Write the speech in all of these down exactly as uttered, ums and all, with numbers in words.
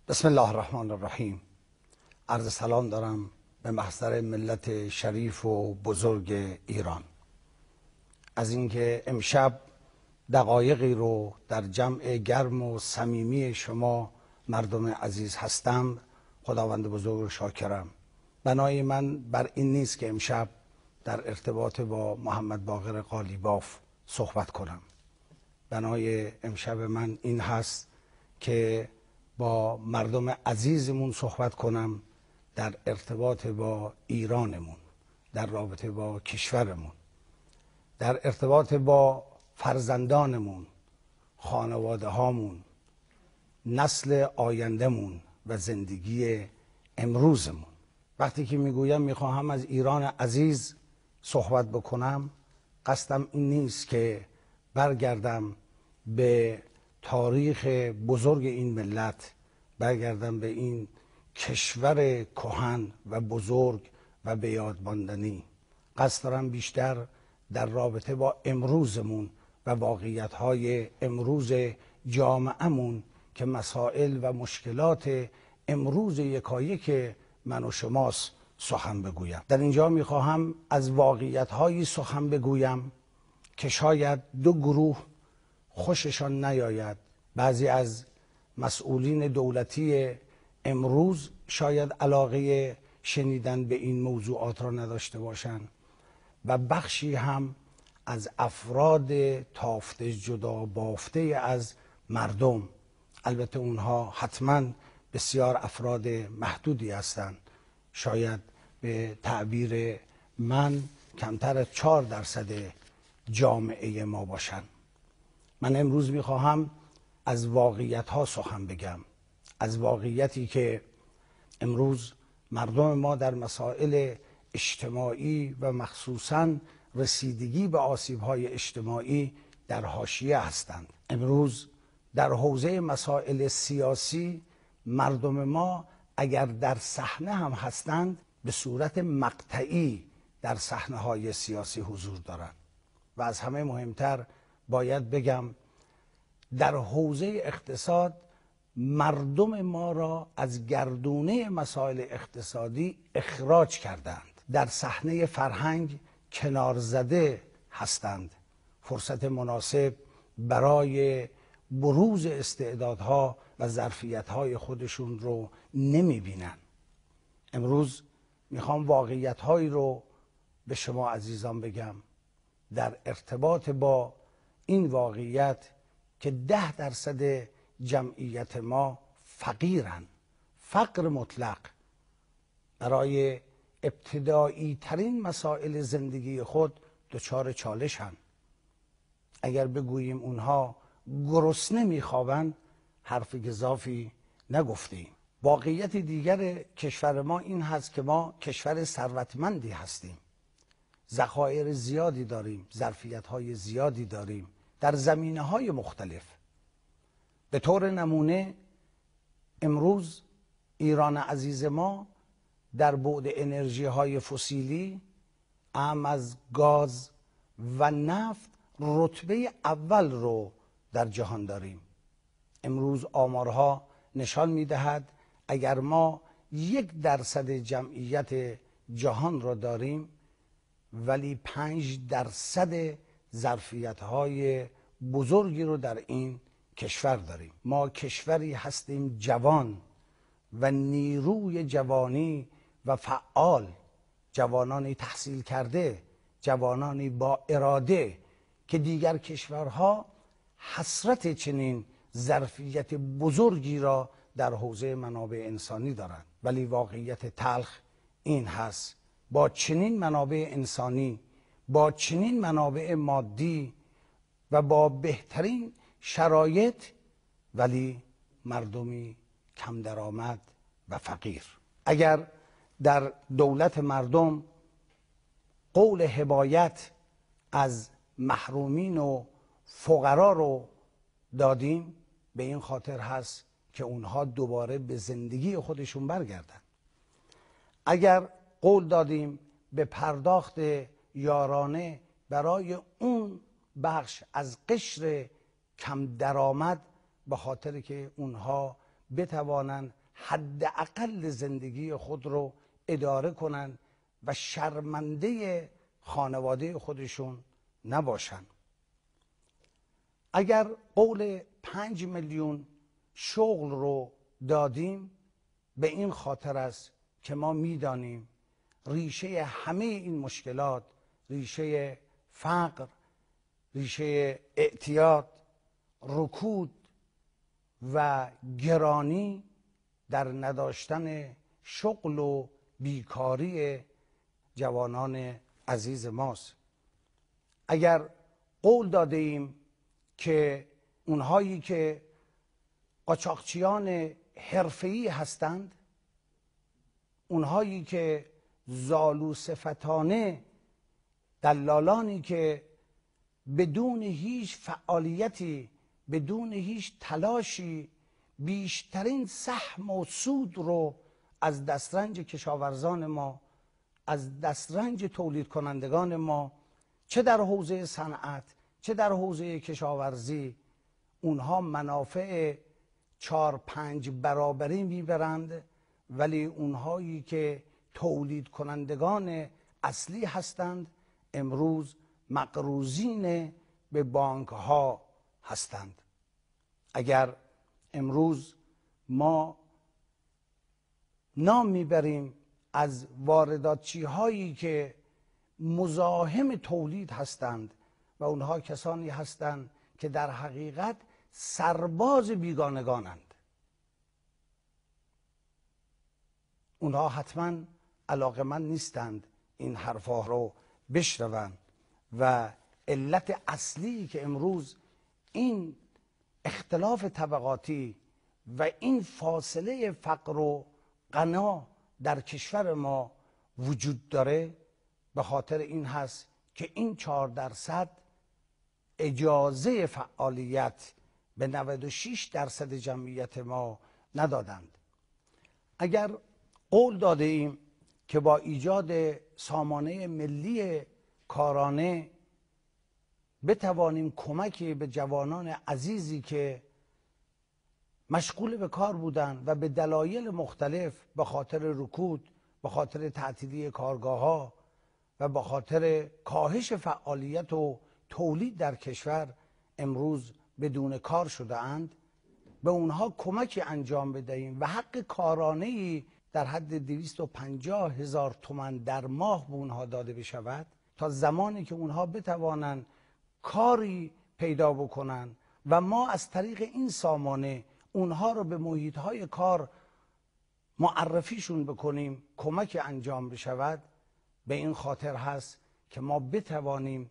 بسم الله الرحمن الرحیم. عرض سلام دارم به محضر ملت شریف و بزرگ ایران. از اینکه امشب دقایقی رو در جمع گرم و صمیمی شما مردم عزیز هستم، خداوند بزرگ رو شاکرم. بنای من بر این نیست که امشب در ارتباط با محمد باقر قالیباف صحبت کنم. بنای امشب من این هست که با مردم عزیزمون صحبت کنم در ارتباط با ایرانمون، در رابطه با کشورمون، در ارتباط با فرزندانمون، خانواده هامون، نسل آیندهمون و زندگی امروزمون. وقتی که میگویم میخواهم از ایران عزیز صحبت بکنم، قصدم این نیست که برگردم به تاریخ بزرگ این ملت، برگردم به این کشور کهن و بزرگ و به یاد ماندنی. قصد دارم بیشتر در رابطه با امروزمون و واقعیت‌های امروز جامعهمون که مسائل و مشکلات امروز یکایک من و شماست سخن بگویم. در اینجا میخواهم از واقعیت‌هایی سخن بگویم که شاید دو گروه خوششان نیاید. بعضی از مسئولین دولتی امروز شاید علاقه شنیدن به این موضوعات را نداشته باشند و بخشی هم از افراد تافته جدا بافته از مردم، البته اونها حتما بسیار افراد محدودی هستند، شاید به تعبیر من کمتر از چهار درصد جامعه ما باشند. من امروز میخواهم از واقعیت ها سخن بگم، از واقعیتی که امروز مردم ما در مسائل اجتماعی و مخصوصاً رسیدگی به آسیب های اجتماعی در حاشیه هستند. امروز در حوزه مسائل سیاسی مردم ما اگر در صحنه هم هستند به صورت مقطعی در صحنه های سیاسی حضور دارند و از همه مهمتر باید بگم در حوزه اقتصاد مردم ما را از گردونه مسائل اقتصادی اخراج کردند، در صحنه فرهنگ کنار زده هستند، فرصت مناسب برای بروز استعدادها و ظرفیت‌های خودشون رو نمی بینن. امروز میخوام واقعیت‌هایی رو به شما عزیزان بگم در ارتباط با این واقعیت که ده درصد جمعیت ما فقیرن، فقر مطلق، برای ابتدایی ترین مسائل زندگی خود دچار چالشن. اگر بگوییم اونها گرسنه میخوابند حرف گزافی نگفتیم. واقعیت دیگر کشور ما این هست که ما کشور ثروتمندی هستیم، ذخایر زیادی داریم، ظرفیت‌های زیادی داریم در زمینه‌های مختلف. به طور نمونه امروز ایران عزیز ما در بعد انرژی‌های فسیلی اعم از گاز و نفت رتبه اول رو در جهان داریم. امروز آمارها نشان می‌دهد اگر ما یک درصد جمعیت جهان را داریم ولی پنج درصد ظرفیت‌های بزرگی رو در این کشور داریم. ما کشوری هستیم جوان و نیروی جوانی و فعال، جوانانی تحصیل کرده، جوانانی با اراده که دیگر کشورها حسرت چنین ظرفیت بزرگی را در حوزه منابع انسانی دارند. ولی واقعیت تلخ این هست با چنین منابع انسانی، با چنین منابع مادی و با بهترین شرایط، ولی مردمی کم درآمد و فقیر. اگر در دولت مردم قول حمایت از محرومین و فقرا رو دادیم، به این خاطر هست که اونها دوباره به زندگی خودشون برگردن. اگر قول دادیم به پرداخت یارانه برای اون بخش از قشر کم درآمد، به خاطر که اونها بتوانند حداقل زندگی خود رو اداره کنند و شرمنده خانواده خودشون نباشند. اگر قول پنج میلیون شغل رو دادیم به این خاطر است که ما میدانیم ریشه همه این مشکلات، ریشه فقر، ریشه اعتیاد، رکود و گرانی در نداشتن شغل و بیکاری جوانان عزیز ماست. اگر قول داده ایم که اونهایی که قاچاقچیان حرفه‌ای هستند، اونهایی که زالو صفتانه، دلالانی که بدون هیچ فعالیتی، بدون هیچ تلاشی بیشترین سهم و سود رو از دسترنج کشاورزان ما، از دسترنج تولید کنندگان ما، چه در حوزه صنعت چه در حوزه کشاورزی، اونها منافع چار پنج برابری میبرند، ولی اونهایی که تولید کنندگان اصلی هستند امروز مقروضین به بانک ها هستند. اگر امروز ما نام میبریم از وارداتچی هایی که مزاحم تولید هستند و اونها کسانی هستند که در حقیقت سرباز بیگانگانند، اونها حتما علاقمند نیستند این حرفا رو بشنوند و علت اصلی که امروز این اختلاف طبقاتی و این فاصله فقر و غنا در کشور ما وجود داره به خاطر این هست که این چهار درصد اجازه فعالیت به نود و شش درصد جمعیت ما ندادند. اگر قول داده ایم که با ایجاد سامانه ملی کارانه بتوانیم کمکی به جوانان عزیزی که مشغول به کار بودند و به دلایل مختلف، به خاطر رکود، به خاطر تعطیلی کارگاه ها و به خاطر کاهش فعالیت و تولید در کشور امروز بدون کار شده اند، به اونها کمکی انجام بدهیم و حق کارانه‌ای در حد دویست و پنجاه هزار تومان در ماه به اونها داده بشود تا زمانی که اونها بتوانند کاری پیدا بکنن و ما از طریق این سامانه اونها رو به محیط‌های کار معرفیشون بکنیم، کمک انجام بشود. به این خاطر هست که ما بتوانیم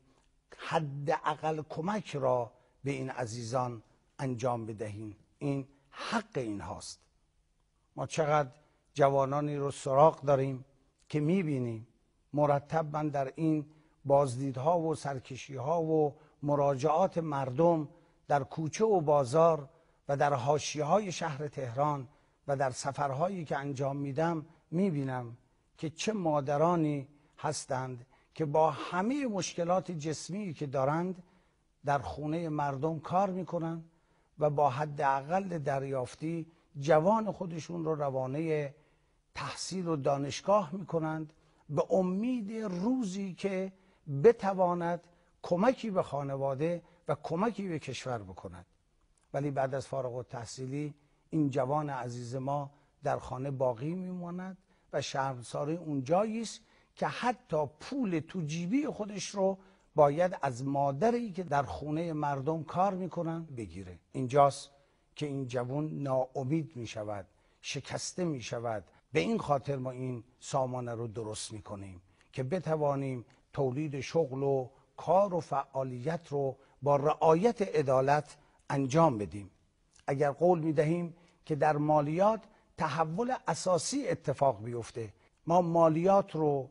حداقل کمک را به این عزیزان انجام بدهیم. این حق این هاست. ما چقدر جوانانی رو سراغ داریم که میبینیم مرتباً در این بازدیدها و سرکشیها و مراجعات مردم در کوچه و بازار و در حاشیه‌های شهر تهران و در سفرهایی که انجام میدم میبینم که چه مادرانی هستند که با همه مشکلات جسمی که دارند در خونه مردم کار میکنن و با حداقل دریافتی جوان خودشون رو روانه تحصیل و دانشگاه میکنند به امید روزی که بتواند کمکی به خانواده و کمکی به کشور بکند. ولی بعد از فارغ التحصیلی این جوان عزیز ما در خانه باقی میماند و شرمساری اونجایی است که حتی پول تو جیبی خودش رو باید از مادری که در خونه مردم کار میکنن بگیره. اینجاست که این جوان ناامید میشود، شکسته میشود. به این خاطر ما این سامانه رو درست میکنیم که بتوانیم تولید شغل و کار و فعالیت رو با رعایت عدالت انجام بدیم. اگر قول میدهیم که در مالیات تحول اساسی اتفاق بیفته، ما مالیات رو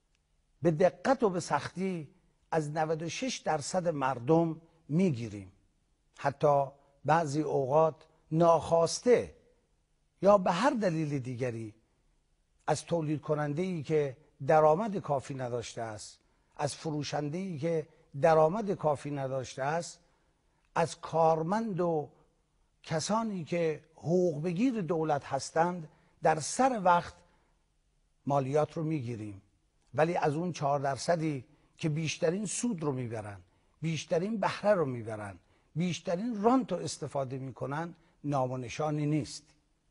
به دقت و به سختی از نود و شش درصد مردم میگیریم، حتی بعضی اوقات ناخواسته یا به هر دلیل دیگری از تولید کننده ای که درآمد کافی نداشته است، از فروشنده ای که درآمد کافی نداشته است، از کارمند و کسانی که حقوق بگیر دولت هستند در سر وقت مالیات رو میگیریم، ولی از اون چهار درصدی که بیشترین سود رو میبرن، بیشترین بهره رو میبرن، بیشترین رانت رو استفاده میکنن، نام و نشانی نیست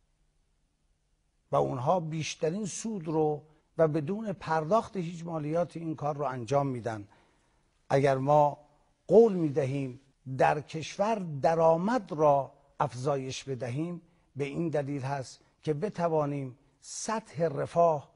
و اونها بیشترین سود رو و بدون پرداخت هیچ مالیاتی این کار رو انجام میدن. اگر ما قول میدهیم در کشور درآمد را افزایش بدهیم، به این دلیل هست که بتوانیم سطح رفاه،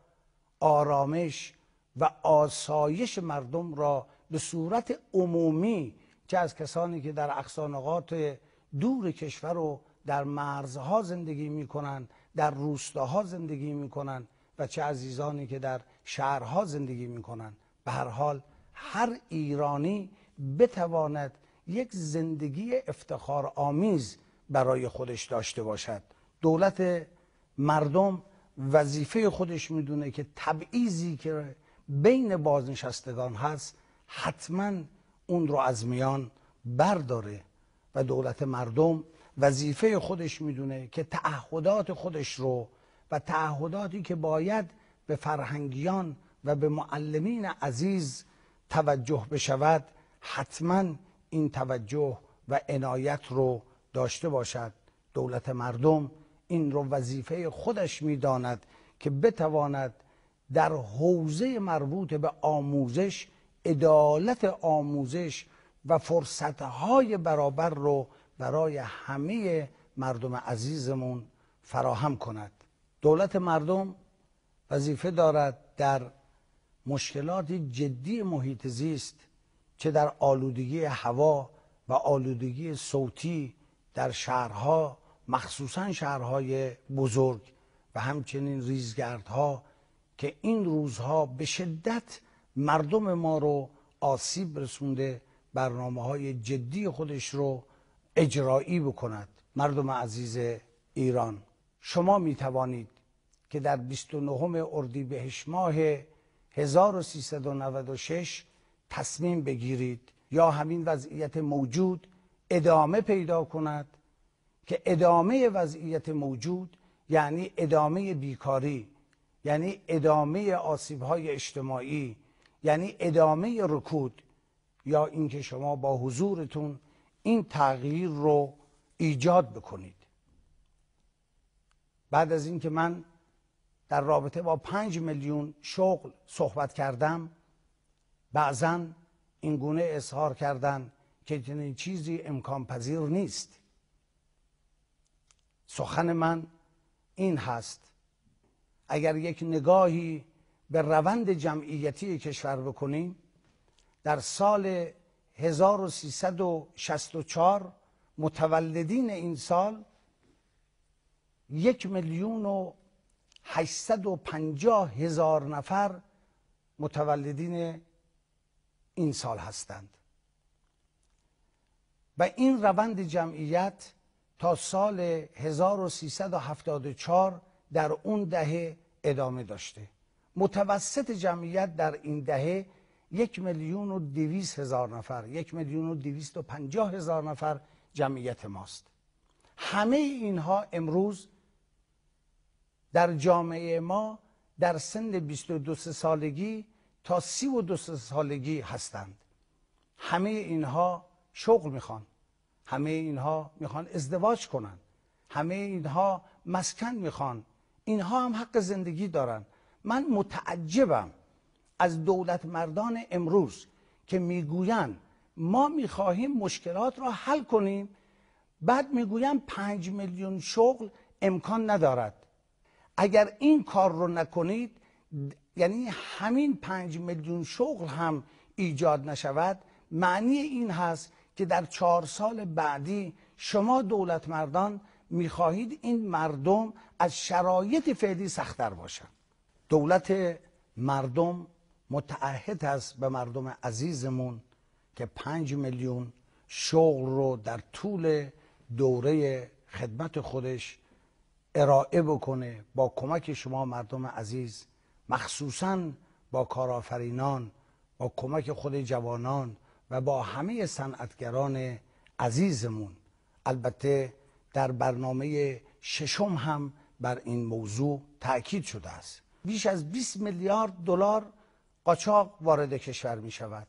آرامش و آسایش مردم را به صورت عمومی، چه از کسانی که در اقصانقاط دور کشور و در مرزها زندگی میکنند، در روستاها زندگی میکنند و چه عزیزانی که در شهرها زندگی میکنند، به هر حال هر ایرانی بتواند یک زندگی افتخار آمیز برای خودش داشته باشد. دولت مردم وظیفه خودش میدونه که تبعیضی که بین بازنشستگان هست حتما اون رو از میان برداره و دولت مردم وظیفه خودش میدونه که تعهدات خودش رو و تعهداتی که باید به فرهنگیان و به معلمین عزیز توجه بشود، حتما این توجه و عنایت رو داشته باشد. دولت مردم این رو وظیفه خودش میداند که بتواند در حوزه مربوط به آموزش، عدالت آموزش و فرصتهای برابر رو برای همه مردم عزیزمون فراهم کند. دولت مردم وظیفه دارد در مشکلات جدی محیط زیست، چه در آلودگی هوا و آلودگی صوتی در شهرها، مخصوصا شهرهای بزرگ و همچنین ریزگردها که این روزها به شدت مردم ما رو آسیب رسونده، برنامه‌های جدی خودش رو اجرایی بکند. مردم عزیز ایران، شما می توانید که در بیست و نهم اردیبهشت ماه هزار و سیصد و نود و شش تصمیم بگیرید یا همین وضعیت موجود ادامه پیدا کند، که ادامه وضعیت موجود یعنی ادامه بیکاری، یعنی ادامه آسیب‌های اجتماعی، یعنی ادامه رکود، یا اینکه شما با حضورتون این تغییر رو ایجاد بکنید. بعد از اینکه من در رابطه با پنج میلیون شغل صحبت کردم، بعضاً این گونه اظهار کردن که چنین چیزی امکان پذیر نیست. سخن من این هست: اگر یک نگاهی به روند جمعیتی کشور بکنیم، در سال هزار و سیصد و شصت و چهار متولدین این سال یک میلیون و هشتصد و پنجاه هزار نفر متولدین این سال هستند و این روند جمعیت تا سال هزار و سیصد و هفتاد و چهار در اون دهه ادامه داشته. متوسط جمعیت در این دهه یک میلیون و دویست هزار نفر، یک میلیون و دویست و پنجاه هزار نفر جمعیت ماست. همه اینها امروز در جامعه ما در سن بیست و دو سالگی تا سی و دو سالگی هستند. همه اینها شغل میخوان، همه اینها میخوان ازدواج کنن، همه اینها مسکن میخوان، اینها هم حق زندگی دارن. من متعجبم از دولت مردان امروز که میگویند ما میخواهیم مشکلات را حل کنیم، بعد میگویند پنج میلیون شغل امکان ندارد. اگر این کار رو نکنید، یعنی همین پنج میلیون شغل هم ایجاد نشود، معنی این هست که در چهار سال بعدی شما دولت مردان میخواهید این مردم از شرایط فعلی سخت‌تر باشند. دولت مردم متعهد است به مردم عزیزمون که پنج میلیون شغل رو در طول دوره خدمت خودش ارائه بکنه با کمک شما مردم عزیز، مخصوصاً با کارآفرینان، با کمک خود جوانان و با همه صنعتگران عزیزمون. البته در برنامه ششم هم بر این موضوع تأکید شده است. بیش از بیست میلیارد دلار قاچاق وارد کشور می شود.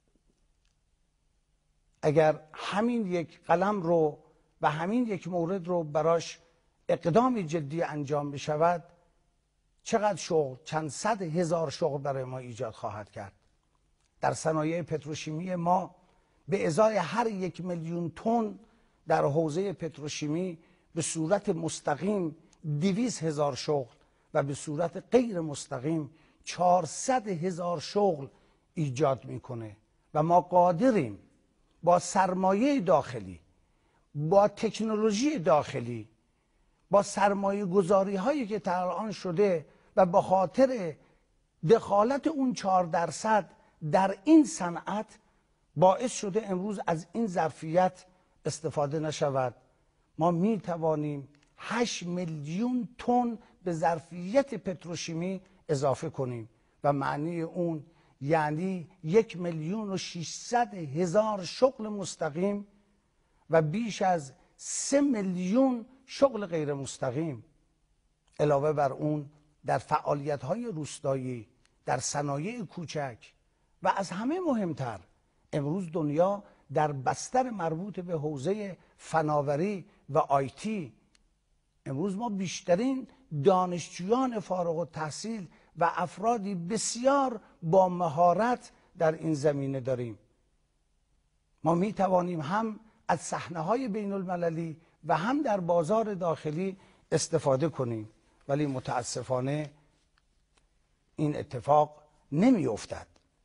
اگر همین یک قلم رو و همین یک مورد رو براش اقدامی جدی انجام بشود، چقدر شغل، چند صد هزار شغل برای ما ایجاد خواهد کرد. در صنایع پتروشیمی ما به ازای هر یک میلیون تن در حوزه پتروشیمی به صورت مستقیم دویست هزار شغل و به صورت غیر مستقیم چهارصد هزار شغل ایجاد میکنه و ما قادریم با سرمایه داخلی، با تکنولوژی داخلی، با سرمایه گذاری هایی که تا الان شده و به خاطر دخالت اون چهار درصد در این صنعت باعث شده امروز از این ظرفیت استفاده نشود. ما می توانیم هشت میلیون تن به ظرفیت پتروشیمی اضافه کنیم و معنی اون یعنی یک میلیون و ششصد هزار شغل مستقیم و بیش از سه میلیون شغل غیر مستقیم. علاوه بر اون در فعالیت‌های روستایی، در صنایع کوچک و از همه مهمتر امروز دنیا در بستر مربوط به حوزه فناوری و آیتی، امروز ما بیشترین دانشجویان فارغ التحصیل و افرادی بسیار با مهارت در این زمینه داریم. ما می توانیم هم از صحنه‌های بین المللی و هم در بازار داخلی استفاده کنیم، ولی متاسفانه این اتفاق نمی افتد.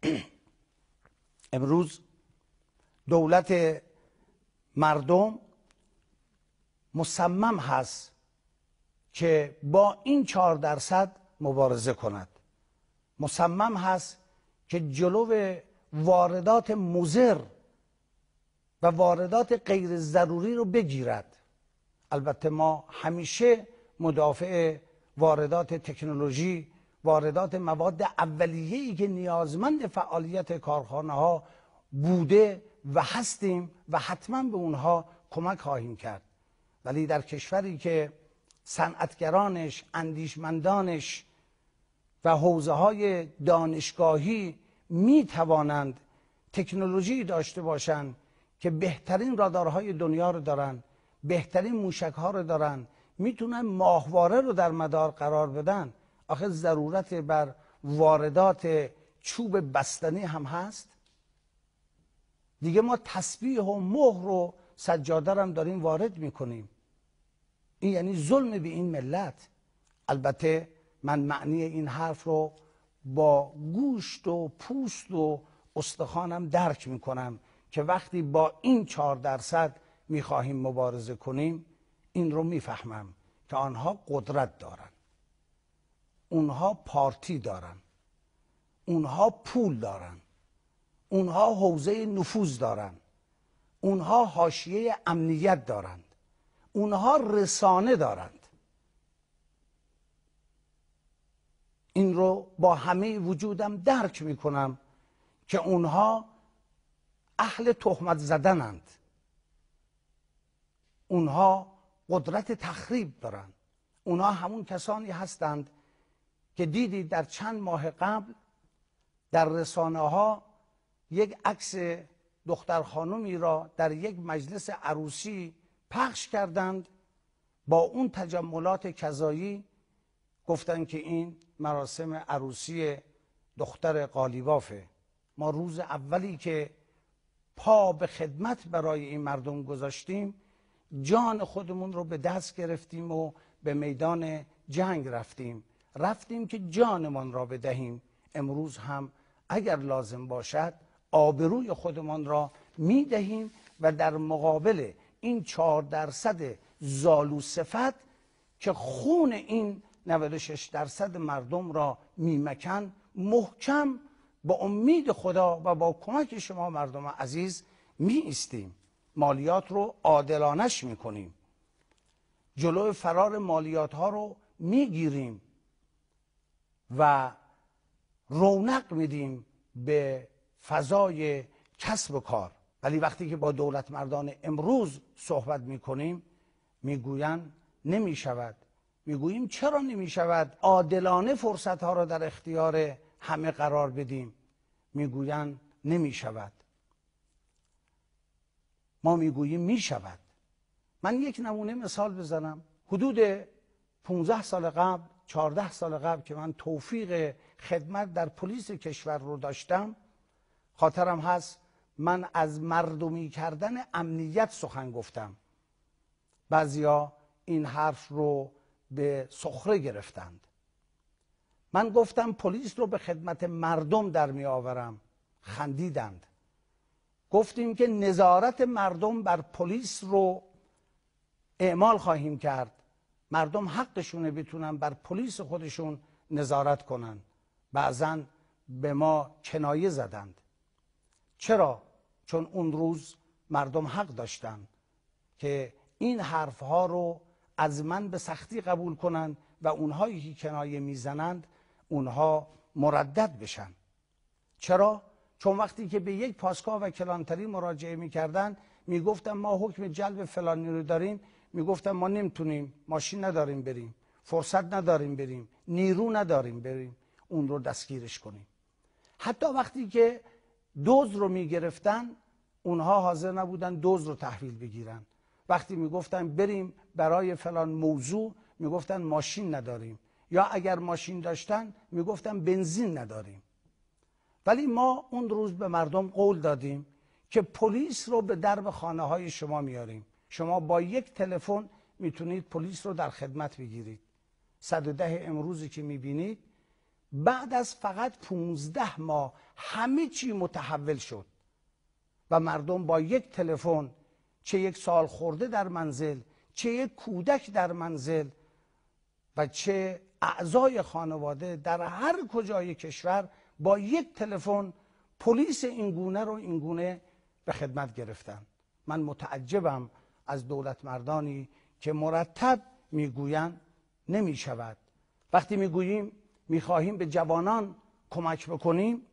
امروز دولت مردم مصمم هست که با این چهار درصد مبارزه کند، مصمم هست که جلو واردات مضر و واردات غیر ضروری رو بگیرد. البته ما همیشه مدافع واردات تکنولوژی، واردات مواد اولیه‌ای که نیازمند فعالیت کارخانه ها بوده و هستیم و حتما به اونها کمک خواهیم کرد. ولی در کشوری که صنعتگرانش، اندیشمندانش و حوزه های دانشگاهی می توانند تکنولوژی داشته باشند که بهترین رادارهای دنیا رو دارن، بهترین موشک ها رو دارن، میتونن ماهواره رو در مدار قرار بدن، آخه ضرورت بر واردات چوب بستنی هم هست؟ دیگه ما تسبیح و مهر و سجاده هم داریم وارد میکنیم. این یعنی ظلم به این ملت. البته من معنی این حرف رو با گوشت و پوست و استخوانم درک میکنم که وقتی با این چهار درصد میخواهیم مبارزه کنیم، این رو میفهمم که آنها قدرت دارن، اونها پارتی دارن، اونها پول دارن، اونها حوزه نفوذ دارن، اونها حاشیه امنیت دارند، اونها رسانه دارند. این رو با همه وجودم درک میکنم که اونها اهل تهمت زدنند، اونها قدرت تخریب دارند. اونها همون کسانی هستند که دیدید در چند ماه قبل در رسانه ها یک عکس دختر خانمی را در یک مجلس عروسی پخش کردند، با اون تجملات کذایی گفتند که این مراسم عروسی دختر قالیبافه. ما روز اولی که پا به خدمت برای این مردم گذاشتیم، جان خودمون رو به دست گرفتیم و به میدان جنگ رفتیم رفتیم که جانمان را بدهیم. امروز هم اگر لازم باشد آبروی خودمان را میدهیم و در مقابل این چهار درصد زالو صفت که خون این نود و شش درصد مردم را میمکن، محکم با امید خدا و با کمک شما مردم عزیز می ایستیم. مالیات رو عادلانش میکنیم، جلوی فرار مالیات ها رو میگیریم و رونق میدیم به فضای کسب و کار. ولی وقتی که با دولت مردان امروز صحبت میکنیم، میگویند نمی شود. میگوییم چرا نمی شود عادلانه فرصت ها را در اختیار همه قرار بدیم؟ میگویند نمی شود. ما میگوییم می شود. من یک نمونه مثال بزنم. حدود پانزده سال قبل، چهارده سال قبل که من توفیق خدمت در پلیس کشور رو داشتم، خاطرم هست من از مردمی کردن امنیت سخن گفتم. بعضیا این حرف رو به سخره گرفتند. من گفتم پلیس رو به خدمت مردم در می آورم. خندیدند. گفتیم که نظارت مردم بر پلیس رو اعمال خواهیم کرد. مردم حقشونه بتونن بر پلیس خودشون نظارت کنن. بعضا به ما کنایه زدند. چرا؟ چون اون روز مردم حق داشتن که این حرفها رو از من به سختی قبول کنن و اونهایی که کنایه میزنند اونها مردد بشن. چرا؟ چون وقتی که به یک پاسگاه و کلانتری مراجعه میکردن میگفتن ما حکم جلب فلانی رو داریم، میگفتن ما نمیتونیم، ماشین نداریم بریم، فرصت نداریم بریم، نیرو نداریم بریم اون رو دستگیرش کنیم. حتی وقتی که دزد رو میگرفتن اونها حاضر نبودن دزد رو تحویل بگیرن. وقتی میگفتن بریم برای فلان موضوع میگفتن ماشین نداریم، یا اگر ماشین داشتن میگفتن بنزین نداریم. ولی ما اون روز به مردم قول دادیم که پلیس رو به درب خانه های شما میاریم. شما با یک تلفن میتونید پلیس رو در خدمت بگیرید. صد و ده امروزی که میبینید بعد از فقط پونزده ماه همه چی متحول شد و مردم با یک تلفن، چه یک سال خورده در منزل، چه یک کودک در منزل و چه اعضای خانواده در هر کجای کشور، با یک تلفن پلیس اینگونه رو اینگونه به خدمت گرفتن. من متعجبم از دولت مردانی که مرتب میگویند نمی شود. وقتی میگوییم میخواهیم به جوانان کمک بکنیم،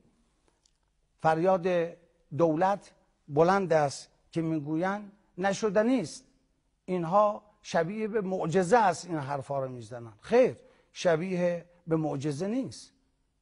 فریاد دولت بلند است که میگویند نشدنی است. اینها شبیه به معجزه است این حرفا رو میزنن. خیر، شبیه به معجزه نیست.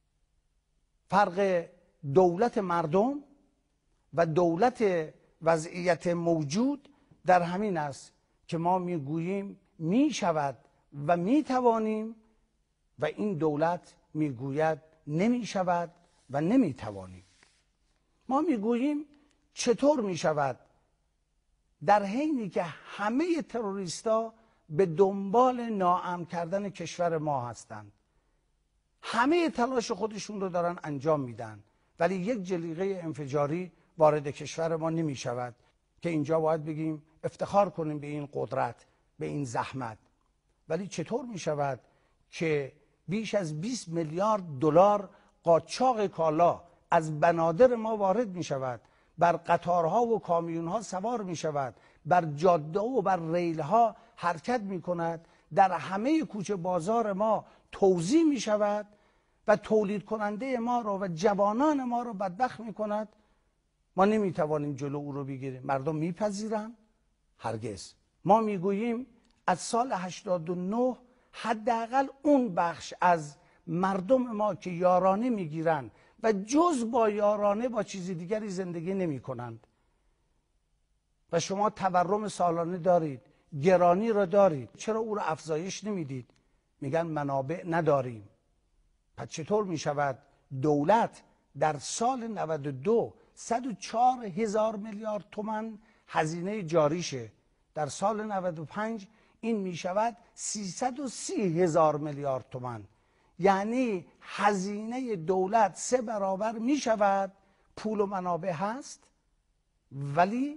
فرق دولت مردم و دولت وضعیت موجود در همین است که ما میگوییم میشود و میتوانیم و این دولت میگوید نمیشود و نمیتوانیم. ما میگوییم چطور میشود در حینی که همه تروریستا به دنبال ناامن کردن کشور ما هستند، همه تلاش خودشون رو دارن انجام میدن، ولی یک جلیقه انفجاری وارد کشور ما نمی شود که اینجا باید بگیم افتخار کنیم به این قدرت، به این زحمت. ولی چطور می شود که بیش از بیست میلیارد دلار قاچاق کالا از بنادر ما وارد می شود، بر قطارها و کامیونها سوار می شود، بر جاده و بر ریلها حرکت می کند، در همه کوچه بازار ما توزیع می شود و تولید کننده ما رو و جوانان ما رو بدبخت می کند؟ ما نمی توانیم جلو او رو بگیریم. مردم میپذیرن؟ هرگز. ما میگوییم از سال هشتاد و نه حداقل اون بخش از مردم ما که یارانه میگیرن و جز با یارانه با چیز دیگری زندگی نمی کنند و شما تورم سالانه دارید، گرانی را دارید، چرا او را افزایش نمیدید؟ میگن منابع نداریم. پس چطور میشود دولت در سال نود و دو صد و چهار هزار میلیارد تومان هزینه جاریشه، در سال نود و پنج این میشود سیصد و سی هزار میلیارد تومان، یعنی هزینه دولت سه برابر میشود. پول و منابع هست ولی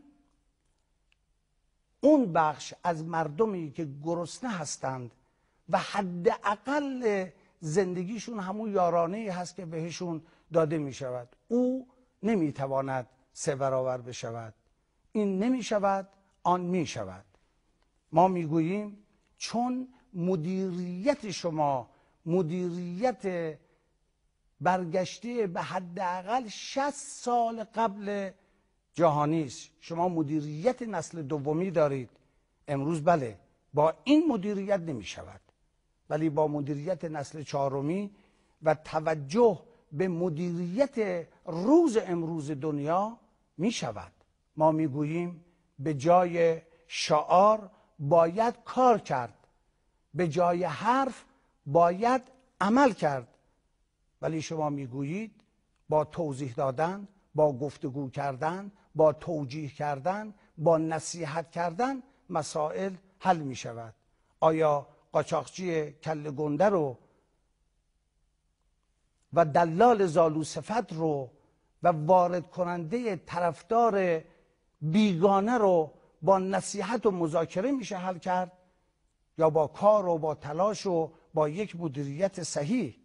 اون بخش از مردمی که گرسنه هستند و حداقل زندگیشون همون یارانه هست که بهشون داده می شود، او نمی تواند سه برابر بشود. این نمی شود، آن می شود. ما می گوییم چون مدیریت شما مدیریت برگشته به حداقل شصت سال قبل جهانی است. شما مدیریت نسل دومی دارید. امروز بله با این مدیریت نمی شود، ولی با مدیریت نسل چهارمی و توجه به مدیریت روز امروز دنیا می شود. ما می گوییم به جای شعار باید کار کرد، به جای حرف باید عمل کرد، ولی شما می گویید با توضیح دادن، با گفتگو کردن، با توجیه کردن، با نصیحت کردن مسائل حل می شود. آیا قاچاقچی کله گنده رو و دلال زالو صفت رو و وارد کننده طرفدار بیگانه رو با نصیحت و مذاکره میشه حل کرد، یا با کار و با تلاش و با یک مدیریت صحیح؟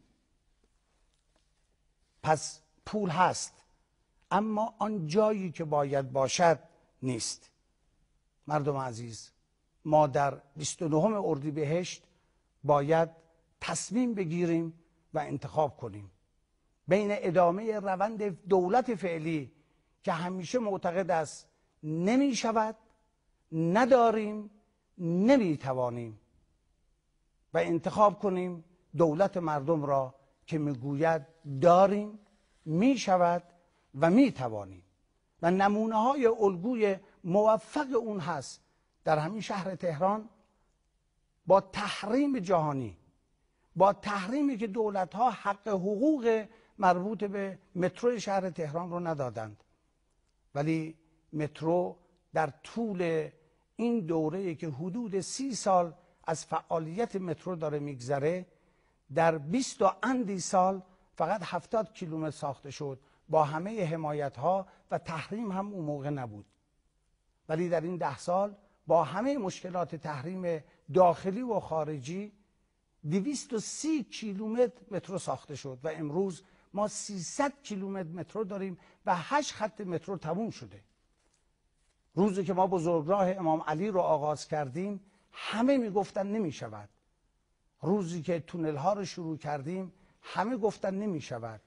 پس پول هست، اما آن جایی که باید باشد نیست. مردم عزیز، ما در بیست و نهم اردیبهشت باید تصمیم بگیریم و انتخاب کنیم بین ادامه روند دولت فعلی که همیشه معتقد است نمی شود، نداریم، نمی توانیم، و انتخاب کنیم دولت مردم را که میگوید داریم، می شود و می توانیم. و نمونه های الگوی موفق اون هست در همین شهر تهران، با تحریم جهانی، با تحریمی که دولت ها حق حقوق مربوط به مترو شهر تهران رو ندادند، ولی مترو در طول این دوره که حدود سی سال از فعالیت مترو داره میگذره، در بیست و اندی سال فقط هفتاد کیلومتر ساخته شد، با همه حمایت ها و تحریم هم اون موقع نبود. ولی در این ده سال با همه مشکلات تحریم داخلی و خارجی دویست و سی کیلومتر مترو ساخته شد و امروز ما سیصد کیلومتر مترو داریم و هشت خط مترو تموم شده. روزی که ما بزرگراه امام علی رو آغاز کردیم همه میگفتن نمی شود. روزی که تونل ها رو شروع کردیم همه گفتن نمی شود.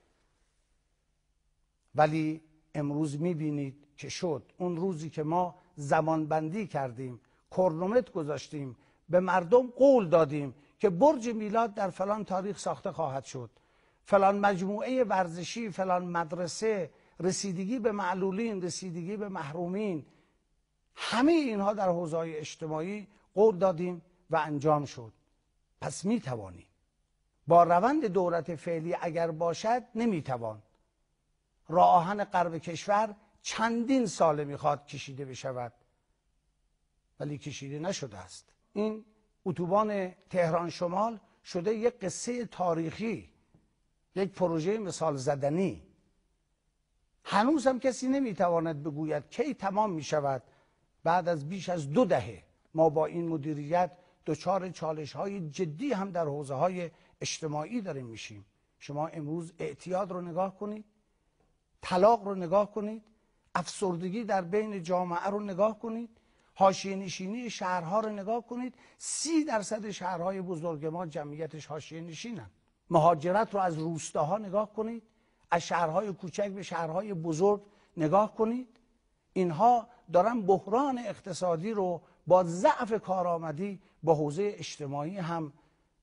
ولی امروز میبینید که شد. اون روزی که ما زمان بندی کردیم، کرونومتر گذاشتیم، به مردم قول دادیم که برج میلاد در فلان تاریخ ساخته خواهد شد، فلان مجموعه ورزشی، فلان مدرسه، رسیدگی به معلولین، رسیدگی به محرومین، همه اینها در حوزه‌های اجتماعی قول دادیم و انجام شد. پس میتوانیم. با روند دولت فعلی اگر باشد نمیتوان. راه آهن غرب کشور چندین ساله میخواد کشیده بشود، ولی کشیده نشده است. این اتوبان تهران شمال شده یک قصه تاریخی، یک پروژه مثال زدنی. هنوز هم کسی نمیتواند بگوید کی تمام میشود. بعد از بیش از دو دهه ما با این مدیریت دچار چالش های جدی هم در حوزه های اجتماعی داریم میشیم. شما امروز اعتیاد رو نگاه کنید، طلاق رو نگاه کنید، افسردگی در بین جامعه رو نگاه کنید، حاشیه نشینی شهرها رو نگاه کنید. سی درصد شهرهای بزرگ ما جمعیتش حاشیه نشینن. مهاجرت رو از روستاها نگاه کنید، از شهرهای کوچک به شهرهای بزرگ نگاه کنید. اینها دارن بحران اقتصادی رو با ضعف کارآمدی با حوزه اجتماعی هم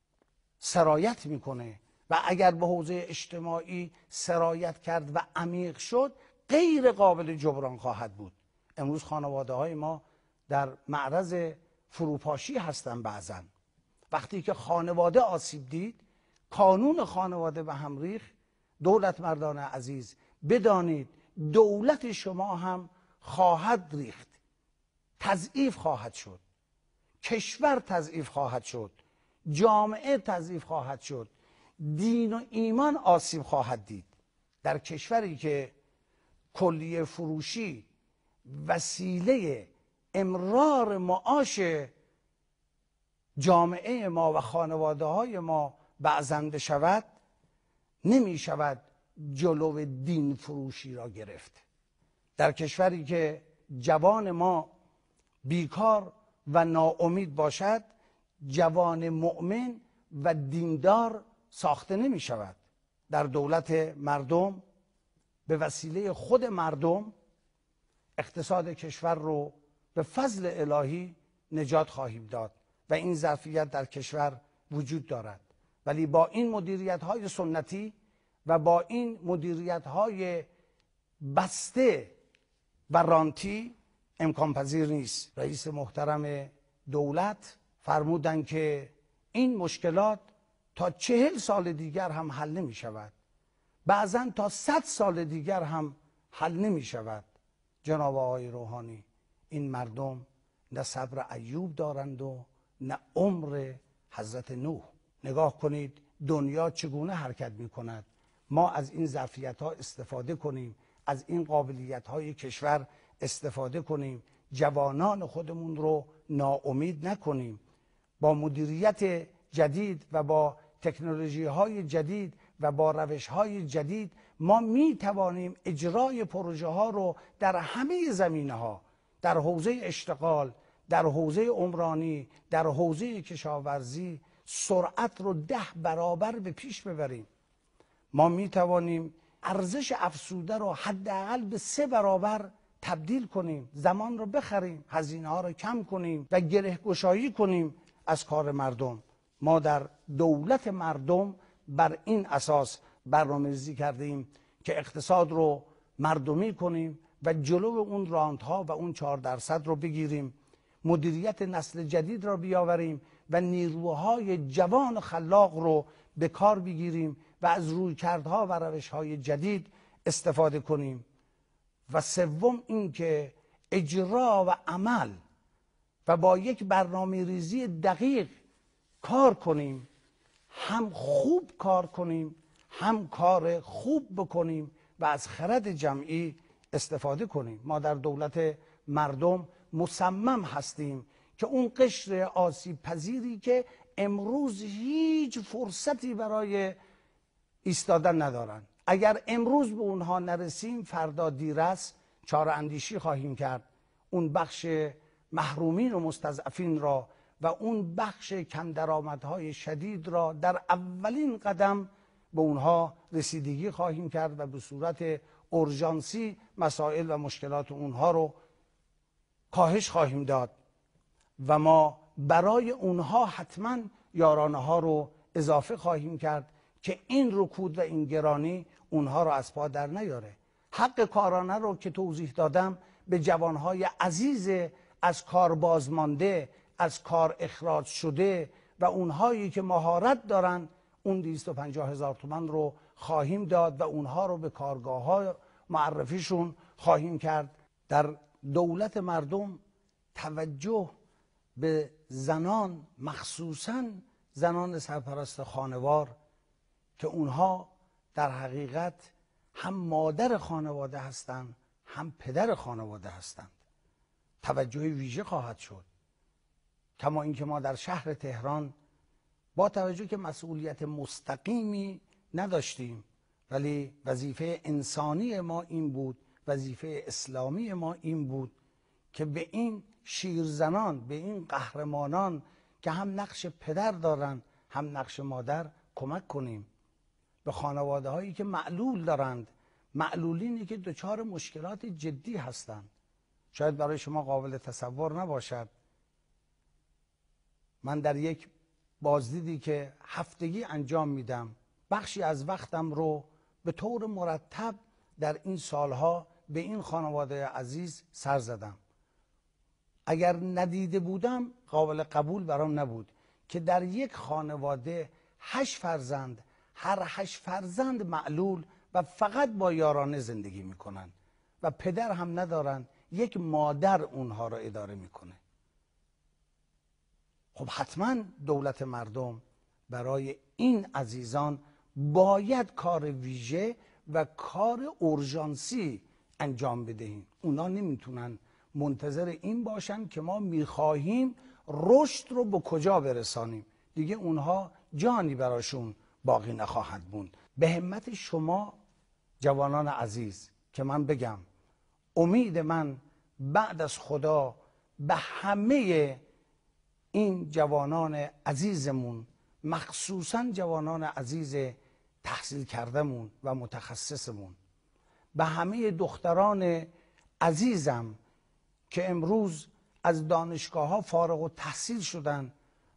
سرایت میکنه و اگر به حوزه اجتماعی سرایت کرد و عمیق شد غیر قابل جبران خواهد بود. امروز خانواده های ما در معرض فروپاشی هستن. بعضن وقتی که خانواده آسیب دید، کانون خانواده به هم ریخت. دولت مردان عزیز، بدانید دولت شما هم خواهد ریخت، تضعیف خواهد شد، کشور تضعیف خواهد شد، جامعه تضعیف خواهد شد، دین و ایمان آسیب خواهد دید. در کشوری که کلیه فروشی وسیله امرار معاش جامعه ما و خانواده های ما بعضنده شود، نمی شود جلو دین فروشی را گرفت. در کشوری که جوان ما بیکار و ناامید باشد، جوان مؤمن و دیندار ساخته نمی شود. در دولت مردم به وسیله خود مردم اقتصاد کشور رو به فضل الهی نجات خواهیم داد و این ظرفیت در کشور وجود دارد، ولی با این مدیریت های سنتی و با این مدیریت های بسته و رانتی امکان پذیر نیست. رئیس محترم دولت فرمودند که این مشکلات تا چهل سال دیگر هم حل نمی شود، بعضا تا صد سال دیگر هم حل نمی شود. جناب آقای روحانی، این مردم نه صبر ایوب دارند و نه عمر حضرت نوح. نگاه کنید دنیا چگونه حرکت می کند. ما از این ظرفیت ها استفاده کنیم، از این قابلیت های کشور استفاده کنیم، جوانان خودمون رو ناامید نکنیم. با مدیریت جدید و با تکنولوژی های جدید و با روش های جدید ما می توانیم اجرای پروژه ها رو در همه زمینه ها، در حوزه اشتغال، در حوزه عمرانی، در حوزه کشاورزی سرعت رو ده برابر به پیش ببریم. ما می توانیم ارزش افزوده رو حداقل به سه برابر تبدیل کنیم، زمان رو بخریم، هزینه ها رو کم کنیم و گره گشایی کنیم از کار مردم. ما در دولت مردم بر این اساس برنامه‌ریزی کرده ایم که اقتصاد رو مردمی کنیم و جلو اون رانت‌ها و اون چهار درصد رو بگیریم، مدیریت نسل جدید را بیاوریم و نیروهای جوان و خلاق رو به کار بگیریم و از رویکردها و روش‌های جدید استفاده کنیم. و سوم این که اجرا و عمل و با یک برنامه ریزی دقیق کار کنیم، هم خوب کار کنیم هم کار خوب بکنیم و از خرد جمعی استفاده کنیم. ما در دولت مردم مصمم هستیم که اون قشر آسیب پذیری که امروز هیچ فرصتی برای ایستادن ندارن، اگر امروز به اونها نرسیم فردا دیر است، چاره اندیشی خواهیم کرد. اون بخش محرومین و مستضعفین را و اون بخش کم درآمدهای شدید را در اولین قدم به اونها رسیدگی خواهیم کرد و به صورت اورژانسی مسائل و مشکلات اونها رو کاهش خواهیم داد و ما برای اونها حتما یارانه ها رو اضافه خواهیم کرد که این رکود و این گرانی اونها رو از پا در نیاره. حق کارانه رو که توضیح دادم به جوانهای عزیز از کار بازمانده، از کار اخراج شده و اونهایی که مهارت دارن اون دویست و پنجاه هزار تومان رو خواهیم داد و اونها رو به کارگاه ها معرفیشون خواهیم کرد. در دولت مردم توجه به زنان، مخصوصاً زنان سرپرست خانوار که اونها در حقیقت هم مادر خانواده هستند هم پدر خانواده هستند، توجه ویژه خواهد شد. کما اینکه ما در شهر تهران با توجه که مسئولیت مستقیمی نداشتیم ولی وظیفه انسانی ما این بود، وظیفه اسلامی ما این بود که به این شیرزنان، به این قهرمانان که هم نقش پدر دارند هم نقش مادر کمک کنیم. به خانواده هایی که معلول دارند، معلولینی که دچار مشکلات جدی هستند. شاید برای شما قابل تصور نباشد، من در یک بازدیدی که هفتگی انجام میدم بخشی از وقتم رو به طور مرتب در این سالها به این خانواده عزیز سر زدم. اگر ندیده بودم قابل قبول برام نبود که در یک خانواده هشت فرزند، هر هشت فرزند معلول و فقط با یارانه زندگی میکنن و پدر هم ندارن، یک مادر اونها را اداره میکنه. خب حتما دولت مردم برای این عزیزان باید کار ویژه و کار اورژانسی انجام بدهیم. اونا نمیتونن منتظر این باشن که ما میخواهیم رشد رو به کجا برسانیم، دیگه اونها جانی براشون باقی نخواهد موند. به همت شما جوانان عزیز که من بگم امید من بعد از خدا به همه این جوانان عزیزمون، مخصوصا جوانان عزیز تحصیل کردمون و متخصصمون، به همه دختران عزیزم که امروز از دانشگاه ها فارغ التحصیل شدن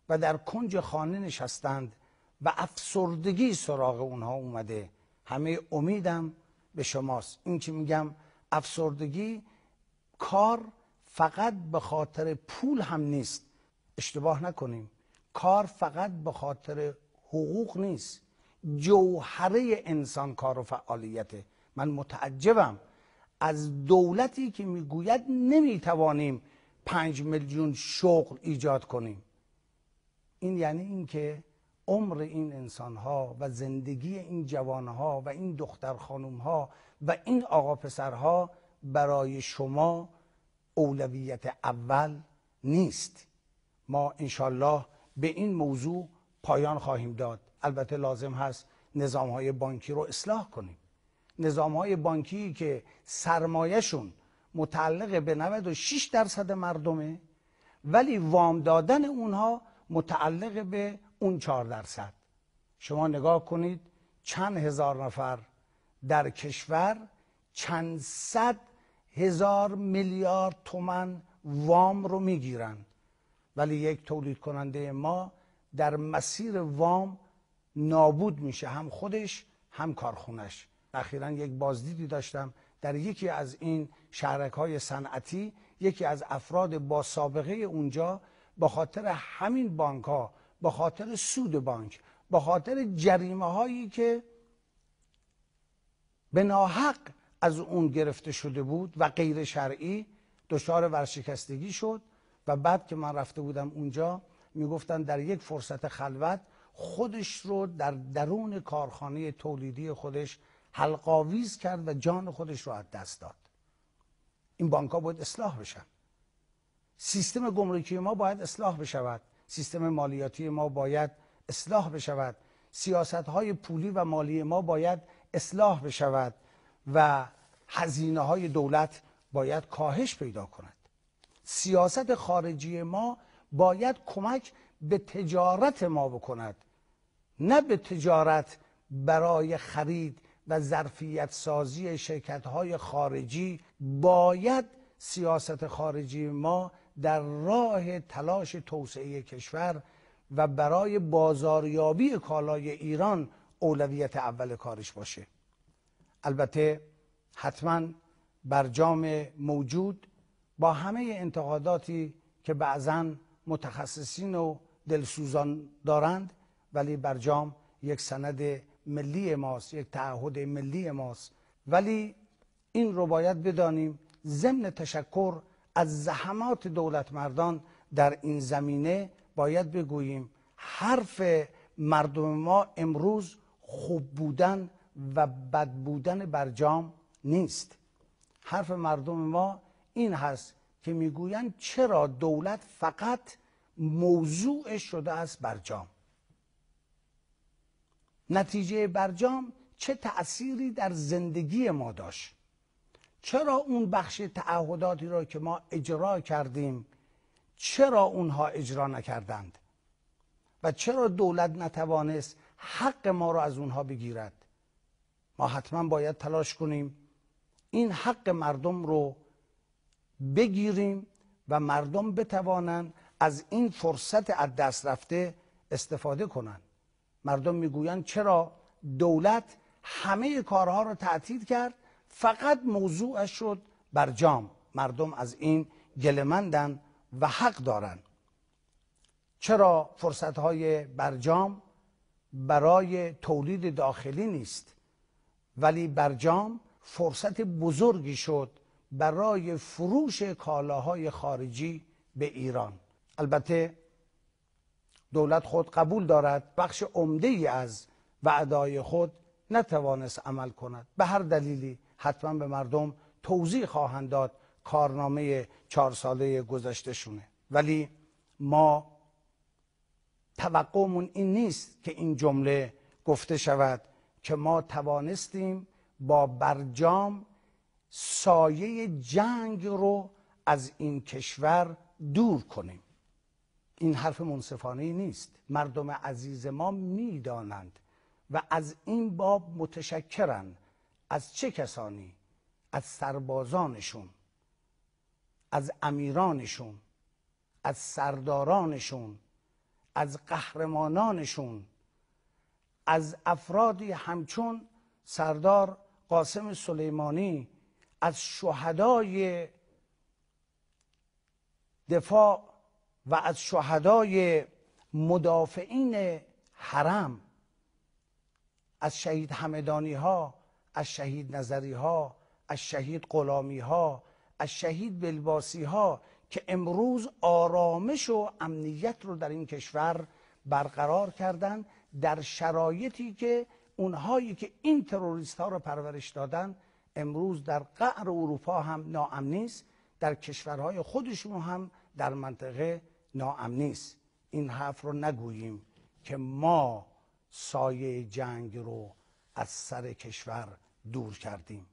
و در کنج خانه نشستند و افسردگی سراغ اونها اومده. همه امیدم به شماست. این که میگم افسردگی، کار فقط به خاطر پول هم نیست، اشتباه نکنیم. کار فقط به خاطر حقوق نیست، جوهره انسان کار و فعالیته. من متعجبم از دولتی که میگوید نمیتوانیم پنج میلیون شغل ایجاد کنیم. این یعنی اینکه عمر این انسانها و زندگی این جوانها و این دختر خانومها و این آقا پسرها برای شما اولویت اول نیست. ما انشالله به این موضوع پایان خواهیم داد. البته لازم هست نظامهای بانکی رو اصلاح کنیم. نظامهای بانکی که سرمایهشون متعلق به نود و شش درصد مردمه، ولی وام دادن اونها متعلق به اون چهار درصد. شما نگاه کنید چند هزار نفر در کشور چند صد هزار میلیارد تومان وام رو میگیرن، ولی یک تولید کننده ما در مسیر وام نابود میشه، هم خودش هم کارخونش. اخیراً یک بازدیدی داشتم در یکی از این شهرک‌های صنعتی، یکی از افراد با سابقه اونجا به خاطر همین بانک‌ها، به خاطر سود بانک، به خاطر جریمه هایی که به ناحق از اون گرفته شده بود و غیر شرعی، دچار ورشکستگی شد. و بعد که من رفته بودم اونجا میگفتن در یک فرصت خلوت خودش رو در درون کارخانه تولیدی خودش حلق‌آویز کرد و جان خودش رو از دست داد. این بانک‌ها باید اصلاح بشن. سیستم گمرکی ما باید اصلاح بشود. سیستم مالیاتی ما باید اصلاح بشود. سیاست‌های پولی و مالی ما باید اصلاح بشود و هزینه‌های دولت باید کاهش پیدا کند. سیاست خارجی ما باید کمک به تجارت ما بکند، نه به تجارت برای خرید و ظرفیت سازی شرکت‌های خارجی. باید سیاست خارجی ما در راه تلاش توسعه کشور و برای بازاریابی کالای ایران اولویت اول کارش باشه. البته حتما برجام موجود با همه انتقاداتی که بعضاً متخصصین و دلسوزان دارند، ولی برجام یک سند ملی ماست، یک تعهد ملی ماست. ولی این رو باید بدانیم ضمن تشکر از زحمات دولت مردان در این زمینه باید بگوییم حرف مردم ما امروز خوب بودن و بد بودن برجام نیست. حرف مردم ما این هست که میگویند چرا دولت فقط موضوع شده است برجام. نتیجه برجام چه تأثیری در زندگی ما داشت؟ چرا اون بخش تعهداتی را که ما اجرا کردیم چرا اونها اجرا نکردند؟ و چرا دولت نتوانست حق ما را از اونها بگیرد؟ ما حتما باید تلاش کنیم این حق مردم رو بگیریم و مردم بتوانند از این فرصت از دست رفته استفاده کنند. مردم میگویند چرا دولت همه کارها را تعطیل کرد، فقط موضوعش شد برجام. مردم از این گله‌مندند و حق دارند. چرا فرصت‌های برجام برای تولید داخلی نیست، ولی برجام فرصت بزرگی شد برای فروش کالاهای خارجی به ایران؟ البته دولت خود قبول دارد بخش عمده‌ای از وعده‌های خود نتوانست عمل کند. به هر دلیلی حتما به مردم توضیح خواهند داد کارنامه چهار ساله گذشته شونه. ولی ما توقعمون این نیست که این جمله گفته شود که ما توانستیم با برجام سایه جنگ رو از این کشور دور کنیم. این حرف منصفانه نیست. مردم عزیز ما میدانند و از این باب متشکرند. از چه کسانی؟ از سربازانشون، از امیرانشون، از سردارانشون، از قهرمانانشون، از افرادی همچون سردار قاسم سلیمانی، از شهدای دفاع و از شهدای مدافعین حرم، از شهید همدانی ها، از شهید نظری ها، از شهید غلامی ها، از شهید بلباسی ها که امروز آرامش و امنیت رو در این کشور برقرار کردن، در شرایطی که اونهایی که این تروریست ها رو پرورش دادن امروز در قعر اروپا هم ناامنی است، در کشورهای خودشون هم در منطقه ناامنی است. این حرف رو نگوییم که ما سایه جنگ رو از سر کشور دور کردیم.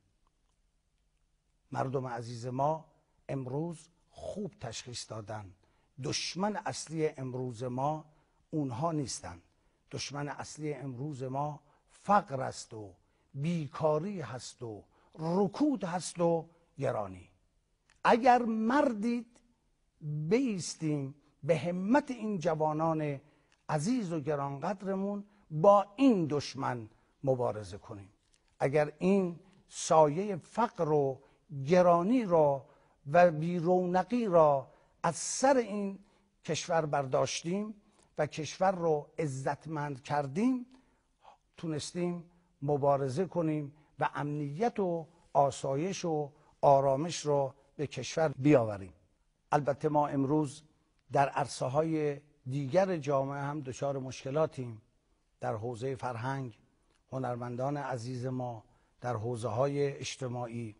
مردم عزیز ما امروز خوب تشخیص دادن دشمن اصلی امروز ما اونها نیستن. دشمن اصلی امروز ما فقر است و بیکاری هست و رکود هست و گرانی. اگر مردید بایستیم به همت این جوانان عزیز و گرانقدرمون با این دشمن مبارزه کنیم. اگر این سایه فقر و گرانی را و بیرونقی را از سر این کشور برداشتیم و کشور رو عزتمند کردیم، تونستیم مبارزه کنیم و امنیت و آسایش و آرامش رو به کشور بیاوریم. البته ما امروز در عرصه های دیگر جامعه هم دچار مشکلاتیم. در حوزه فرهنگ هنرمندان عزیز ما، در حوزه های اجتماعی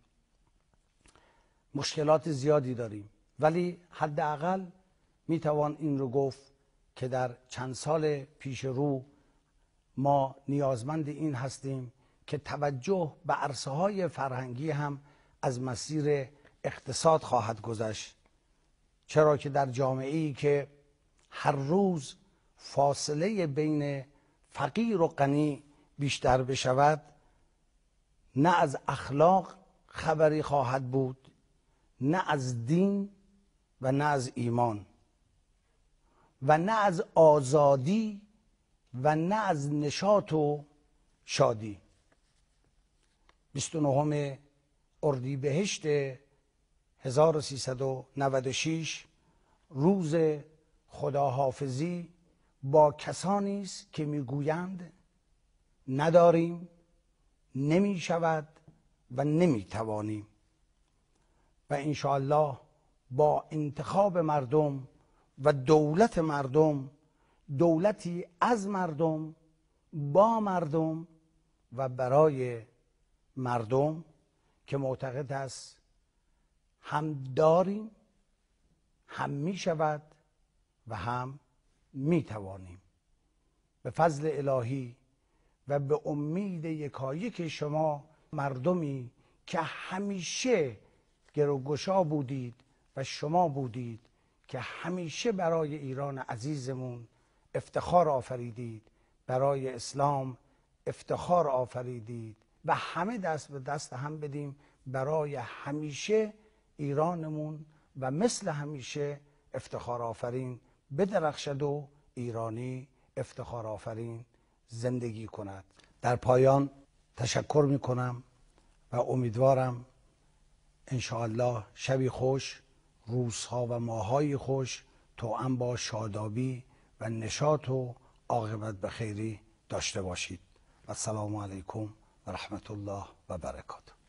مشکلات زیادی داریم، ولی حداقل میتوان این رو گفت که در چند سال پیش رو ما نیازمند این هستیم که توجه به عرصه های فرهنگی هم از مسیر اقتصاد خواهد گذشت، چرا که در جامعه‌ای که هر روز فاصله بین فقیر و غنی بیشتر بشود، نه از اخلاق خبری خواهد بود، نه از دین و نه از ایمان و نه از آزادی و نه از نشاط و شادی. بیست و نهم اردیبهشت هزار و سیصد و نود و شش روز خداحافظی با کسانی است که میگویند نداریم، نمی شود و نمی توانیم. و انشاءالله با انتخاب مردم و دولت مردم، دولتی از مردم، با مردم و برای مردم که معتقد است هم داریم، هم می شود و هم می توانیم. به فضل الهی و به امید یکایک شما، مردمی که همیشه گروگشا بودید و شما بودید که همیشه برای ایران عزیزمون افتخار آفریدید، برای اسلام افتخار آفریدید و همه دست به دست هم بدیم برای همیشه ایرانمون و مثل همیشه افتخار آفرین بدرخشد و ایرانی افتخار آفرین زندگی کند. در پایان تشکر می کنم و امیدوارم انشاءالله شبی خوش، روزها و ماههای خوش توأم با شادابی و نشاط و عاقبت بخیری داشته باشید. و السلام علیکم و رحمت الله و برکاته.